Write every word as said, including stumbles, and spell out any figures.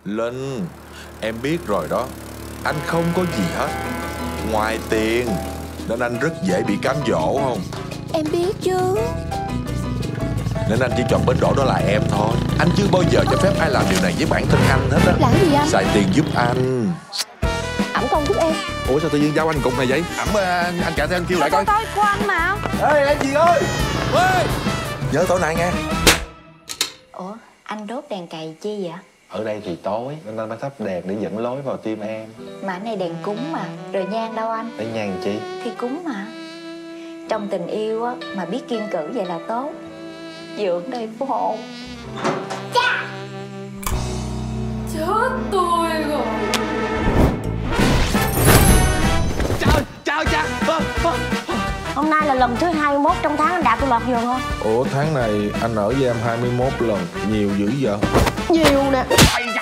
Linh, em biết rồi đó. Anh không có gì hết ngoài tiền, nên anh rất dễ bị cám dỗ không? Em biết chứ. Nên anh chỉ chọn bến đỗ đó là em thôi. Anh chưa bao giờ cho phép ai làm điều này với bản thân anh hết á. Là cái gì anh? Xài tiền giúp anh. Ổng không giúp em. Ủa sao tự nhiên giao anh cục này vậy? Ẩm anh, anh chạy theo anh kêu lại coi. Tôi của anh mà. Ê em gì ơi. Ê, nhớ tối nay nha. Ủa anh đốt đèn cày chi vậy? Ở đây thì tối nên anh mới thắp đèn để dẫn lối vào tim em. Mà cái này đèn cúng mà. Rồi nhang đâu anh? Để nhang chi? Thì cúng mà. Trong tình yêu á mà biết kiêng cữ vậy là tốt. Dưỡng đây phú hộ. Cha! Chết tôi rồi. Chào, chào cha. Hôm nay là lần thứ hai mươi mốt trong tháng anh đạp tôi lọt giường không? Ủa tháng này anh ở với em hai mươi mốt lần. Nhiều dữ vậy? Nhiều nè. Ây